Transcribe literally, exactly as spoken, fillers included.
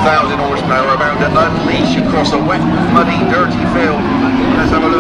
thousand horsepower about to unleash across a wet, muddy, dirty field. Let's have a